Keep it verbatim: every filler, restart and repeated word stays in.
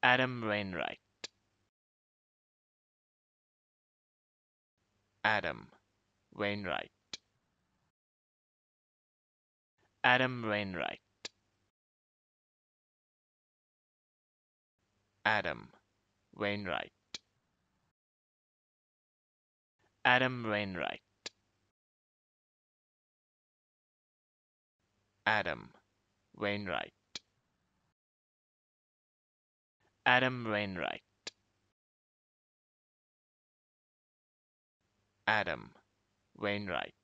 Adam Wainwright. Adam Wainwright. Adam Wainwright. Adam Wainwright. Adam Wainwright. Adam Wainwright. Adam Wainwright. Adam Wainwright.